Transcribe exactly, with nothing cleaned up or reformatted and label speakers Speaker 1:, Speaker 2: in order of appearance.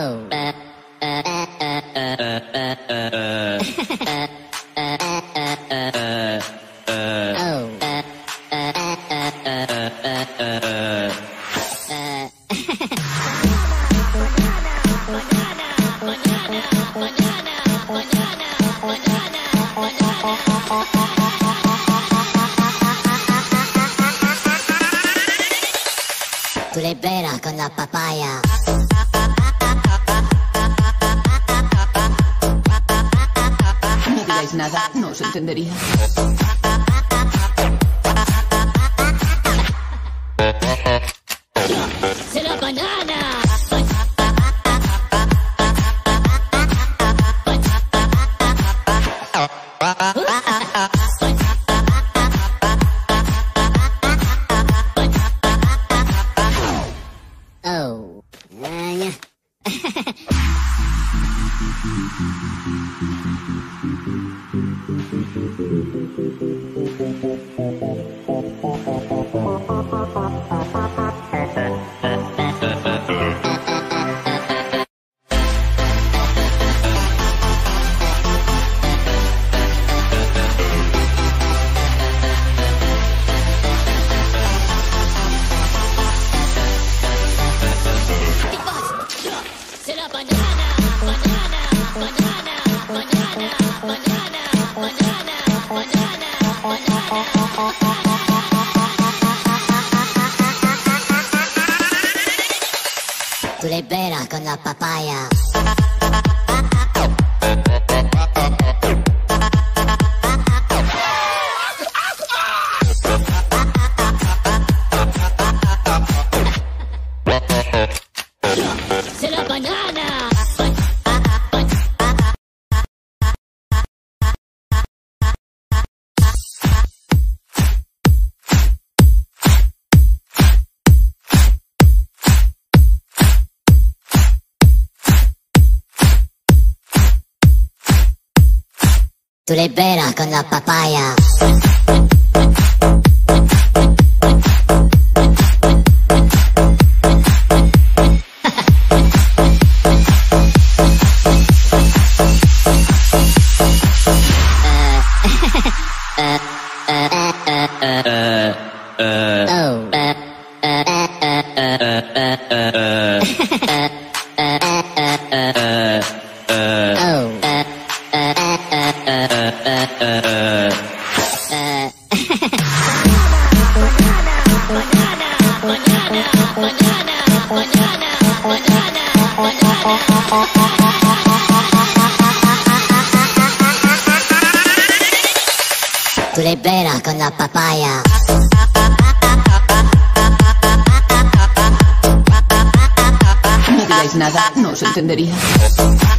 Speaker 1: Tú le peras con la papaya.
Speaker 2: No digáis nada, no os entendería.
Speaker 1: ¡Se la banana! Oh. Uh, Tú le peras con la papaya. ¡Se la banana! Tú le peras con la papaya. Tú le peras con la papaya.
Speaker 2: No digáis nada, no os entendería.